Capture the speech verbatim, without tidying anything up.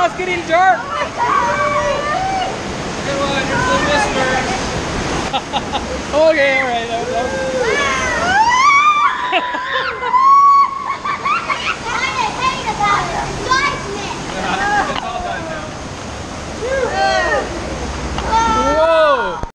now it's getting dark. Come on, you're the listeners. Okay, alright. That was, that was